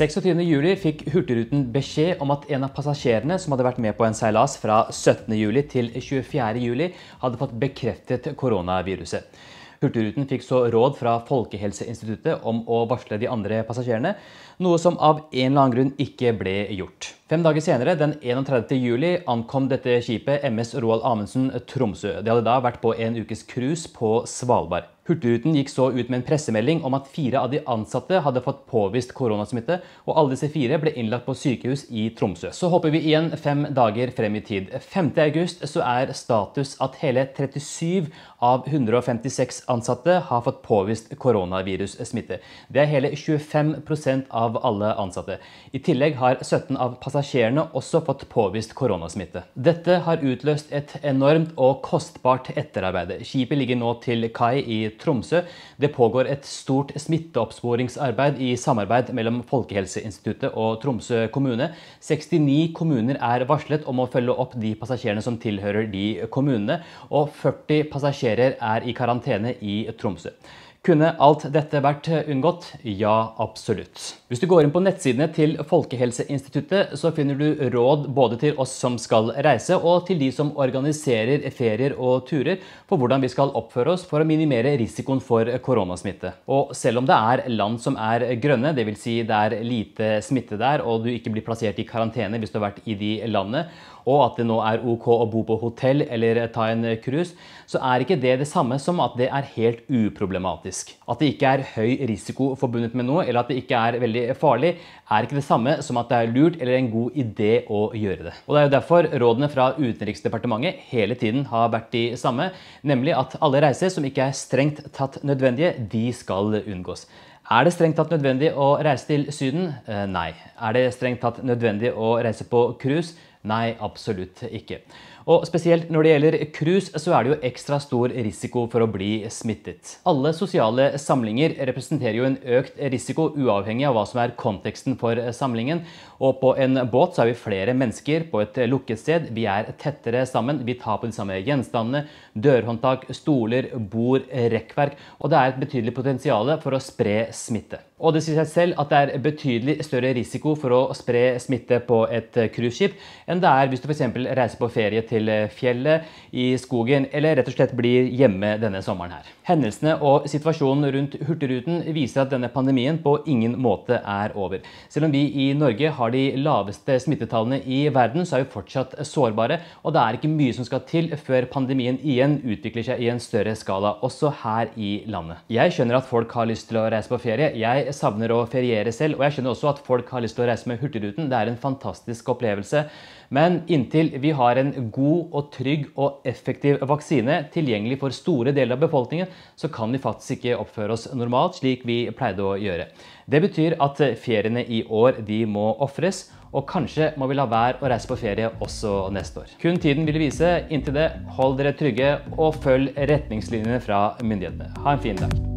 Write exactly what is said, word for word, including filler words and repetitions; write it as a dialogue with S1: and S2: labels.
S1: seksogtyvende juli fikk Hurtigruten beskjed om at en av passasjerene som hadde vært med på en seilas fra syttende juli til tjuefjerde juli hadde fått bekreftet koronaviruset. Hurtigruten fikk så råd fra Folkehelseinstituttet om å varsle de andre passasjerene, noe som av en eller annen grunn ikke ble gjort. Fem dager senere, den enogtredivte juli, ankom dette skipet M S Roald Amundsen Tromsø. De hadde da vært på en ukes cruise på Svalbard. Hurtigruten gikk så ut med en pressemelding om at fire av de ansatte hadde fått påvist koronasmitte, og alle disse fire ble innlagt på sykehus i Tromsø. Så hopper vi igjen fem dager frem i tid. femte august så er status at hele trettisyv av hundre og femtiseks ansatte har fått påvist koronavirussmitte. Det er hele tjuefem prosent av alle ansatte. I tillegg har sytten av passasjerene også fått påvist koronasmitte. Dette har utløst et enormt og kostbart etterarbeid. Skipet ligger nå til kai i Tromsø. Det pågår et stort smitteoppsporingsarbeid i samarbeid mellom Folkehelseinstituttet og Tromsø kommune. sekstini kommuner er varslet om å følge opp de passasjerene som tilhører de kommunene, og førti passasjerer er i karantene i Tromsø. Kunne alt dette vært unngått? Ja, absolutt. Hvis du går inn på nettsidene til Folkehelseinstituttet, så finner du råd både til oss som skal reise og til de som organiserer ferier og turer for hvordan vi skal oppføre oss for å minimere risikoen for koronasmitte. Og selv om det er land som er grønne, det vil si det er lite smitte der, og du ikke blir plassert i karantene hvis du har vært i de landene, og at det nå er ok å bo på hotell eller ta en cruise, så er ikke det det samme som at det er helt uproblematisk. At det ikke er høy risiko forbundet med noe, eller at det ikke er veldig farlig, er ikke det samme som at det er lurt eller en god idé å gjøre det. Og det er jo derfor rådene fra Utenriksdepartementet hele tiden har vært de samme, nemlig at alle reiser som ikke er strengt tatt nødvendige, de skal unngås. Er det strengt tatt nødvendig å reise til Syden? Nei. Er det strengt tatt nødvendig å reise på cruise? Nei, absolutt ikke. Og spesielt når det gjelder cruise, så er det jo ekstra stor risiko for å bli smittet. Alle sosiale samlinger representerer jo en økt risiko uavhengig av hva som er konteksten for samlingen. Og på en båt så er vi flere mennesker på et lukket sted. Vi er tettere sammen. Vi tar på de samme gjenstandene, dørhåndtak, stoler, bord, rekkverk. Og det er et betydelig potensial for å spre smitte. Og det sier seg selv at det er betydelig større risiko for å spre smitte på et cruiseskip enn det er hvis du for eksempel reiser på ferie til fjellet, i skogen, eller rett og slett blir hjemme denne sommeren her. Hendelsene og situasjonen rundt Hurtigruten viser at denne pandemien på ingen måte er over. Selv om vi i Norge har de laveste smittetallene i verden, så er vi fortsatt sårbare, og det er ikke mye som skal til før pandemien igjen utvikler seg i en større skala, også her i landet. Jeg skjønner at folk har lyst til å reise på ferie. Jeg savner å feriere selv, og jeg skjønner også at folk har lyst til å reise med Hurtigruten. Det er en fantastisk opplevelse. Men inntil vi har en god og trygg og effektiv vaksine tilgjengelig for store deler av befolkningen, så kan vi faktisk ikke oppføre oss normalt slik vi pleide å gjøre. Det betyr at feriene i år de må offres, og kanskje må vi la være å reise på ferie også neste år. Kun tiden vil vise. Inntil det, hold dere trygge og følg retningslinjene fra myndighetene. Ha en fin dag.